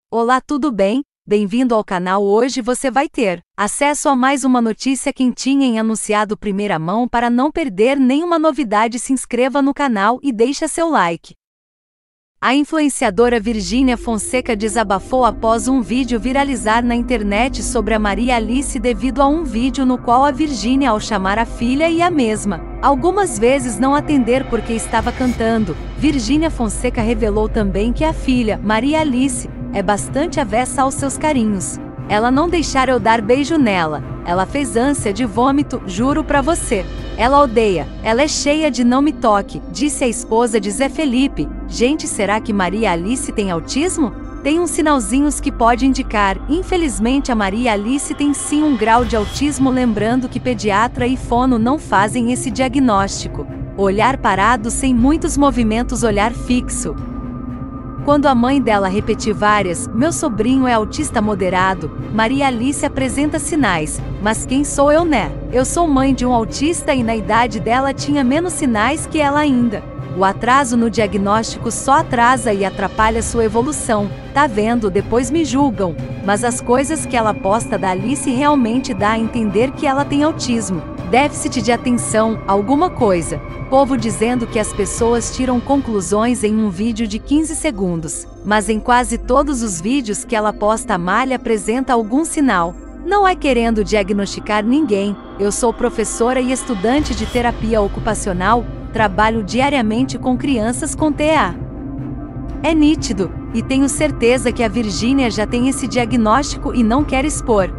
Olá, tudo bem? Bem-vindo ao canal. Hoje você vai ter acesso a mais uma notícia quentinha em anunciado primeira mão. Para não perder nenhuma novidade, se inscreva no canal e deixa seu like. A influenciadora Virgínia Fonseca desabafou após um vídeo viralizar na internet sobre a Maria Alice devido a um vídeo no qual a Virgínia, ao chamar a filha e a mesma, algumas vezes não atender porque estava cantando. Virgínia Fonseca revelou também que a filha, Maria Alice, é bastante avessa aos seus carinhos. Ela não deixar eu dar beijo nela. Ela fez ânsia de vômito, juro pra você. Ela odeia. Ela é cheia de não me toque, disse a esposa de Zé Felipe. Gente, será que Maria Alice tem autismo? Tem uns sinalzinhos que pode indicar. Infelizmente a Maria Alice tem sim um grau de autismo, lembrando que pediatra e fono não fazem esse diagnóstico. Olhar parado sem muitos movimentos, olhar fixo. Quando a mãe dela repetir várias, meu sobrinho é autista moderado, Maria Alice apresenta sinais, mas quem sou eu, né? Eu sou mãe de um autista e na idade dela tinha menos sinais que ela ainda. O atraso no diagnóstico só atrasa e atrapalha sua evolução, tá vendo? Depois me julgam, mas as coisas que ela posta da Alice realmente dá a entender que ela tem autismo. Déficit de atenção, alguma coisa. Povo dizendo que as pessoas tiram conclusões em um vídeo de 15 segundos, mas em quase todos os vídeos que ela posta a Malha apresenta algum sinal. Não é querendo diagnosticar ninguém, eu sou professora e estudante de terapia ocupacional, trabalho diariamente com crianças com TEA. É nítido, e tenho certeza que a Virgínia já tem esse diagnóstico e não quer expor.